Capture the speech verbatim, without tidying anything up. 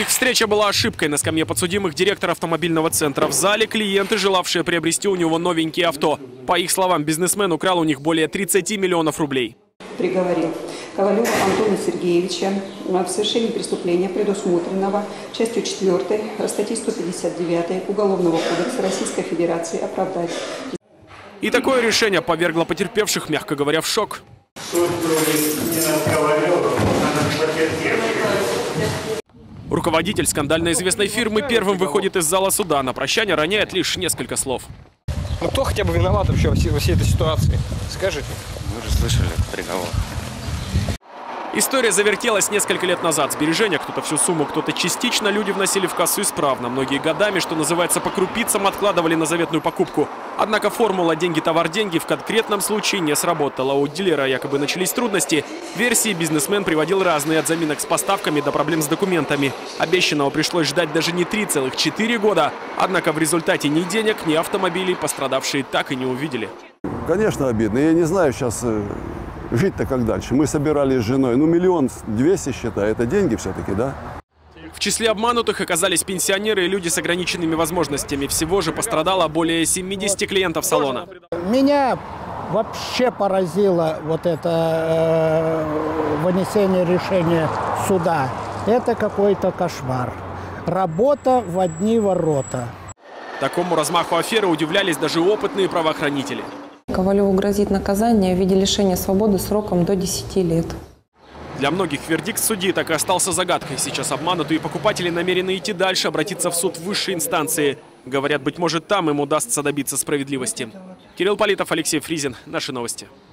Их встреча была ошибкой. На скамье подсудимых директор автомобильного центра. В зале клиенты, желавшие приобрести у него новенькие авто. По их словам, бизнесмен украл у них более тридцати миллионов рублей. Приговорил Ковалева Антона Сергеевича в совершении преступления, предусмотренного частью четвёртой статьи сто пятьдесят девять Уголовного кодекса Российской Федерации, оправдать. И такое решение повергло потерпевших, мягко говоря, в шок. Руководитель скандально известной фирмы первым выходит из зала суда. На прощание роняет лишь несколько слов. Ну кто хотя бы виноват вообще во всей, во всей этой ситуации? Скажите. Вы же слышали приговор. История завертелась несколько лет назад. Сбережения кто-то всю сумму, кто-то частично. Люди вносили в кассу исправно. Многие годами, что называется, по крупицам откладывали на заветную покупку. Однако формула «деньги-товар-деньги» в конкретном случае не сработала. У дилера якобы начались трудности. Версии бизнесмен приводил разные, от заминок с поставками до проблем с документами. Обещанного пришлось ждать даже не три целых четыре года. Однако в результате ни денег, ни автомобилей пострадавшие так и не увидели. Конечно, обидно. Я не знаю сейчас, жить-то как дальше. Мы собирали с женой, ну, миллион двести, считай, это деньги все-таки, да? В числе обманутых оказались пенсионеры и люди с ограниченными возможностями. Всего же пострадало более семидесяти клиентов салона. Меня вообще поразило вот это э, вынесение решения суда. Это какой-то кошмар. Работа в одни ворота. Такому размаху аферы удивлялись даже опытные правоохранители. Ковалеву грозит наказание в виде лишения свободы сроком до десяти лет. Для многих вердикт судьи так и остался загадкой. Сейчас обманутые покупатели намерены идти дальше, обратиться в суд высшей инстанции. Говорят, быть может, там им удастся добиться справедливости. Кирилл Политов, Алексей Фризин. Наши новости.